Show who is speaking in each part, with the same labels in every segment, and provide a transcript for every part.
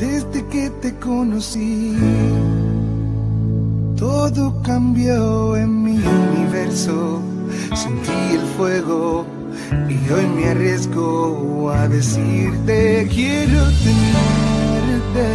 Speaker 1: Desde que te conocí, todo cambió en mi universo. Sentí el fuego y hoy me arriesgo a decirte: quiero tenerte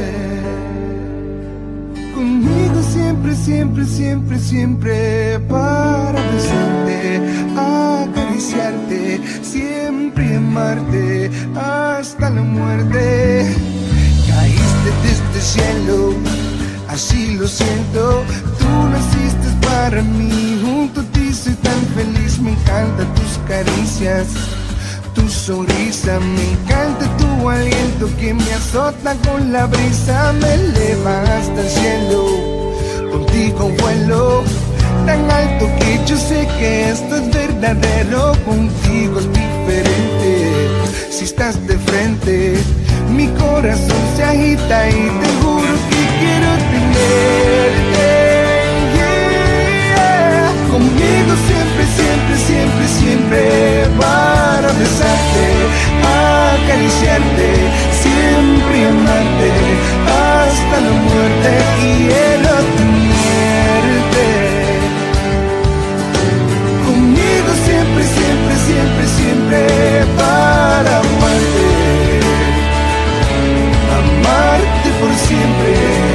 Speaker 1: conmigo siempre, siempre, siempre, siempre, para besarte, acariciarte, siempre amarte hasta la muerte. Caíste desde el cielo, así lo siento. Tú naciste para mí, junto a ti soy tan feliz. Me encantan tus caricias, tu sonrisa, me encanta tu aliento que me azota con la brisa. Me eleva hasta el cielo, contigo vuelo tan alto que yo sé que esto es verdadero. Contigo es diferente, si estás de frente mi corazón se agita y te juro que quiero tenerte, yeah. Conmigo siempre, siempre, siempre, siempre, para besarte, acariciarte, siempre amarte hasta la muerte. Quiero tenerte conmigo siempre, siempre, siempre, siempre, para amarte, amarte por siempre.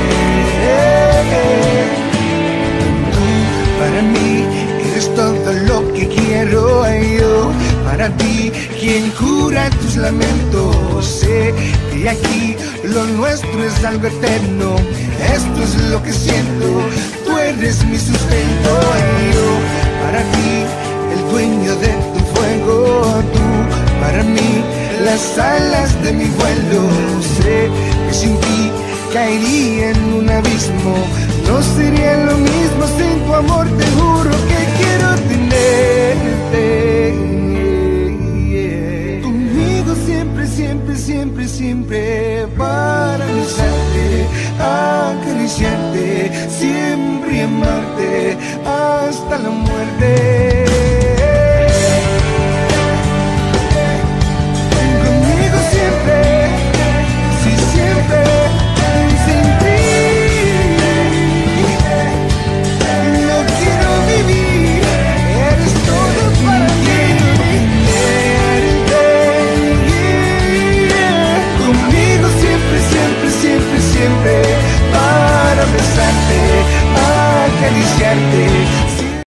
Speaker 1: Para mí eres todo lo que quiero yo. Para ti, quien cura tus lamentos. Sé que aquí lo nuestro es algo eterno. Esto es lo que siento. Tú eres mi sustento. Yo, para ti, el dueño de tu fuego. Tú, para mí, las alas de mi vuelo. Sé que sin ti caería en un abismo. No sería lo mismo sin tu amor. Te juro que quiero tenerte, yeah. Conmigo siempre, siempre, siempre, siempre.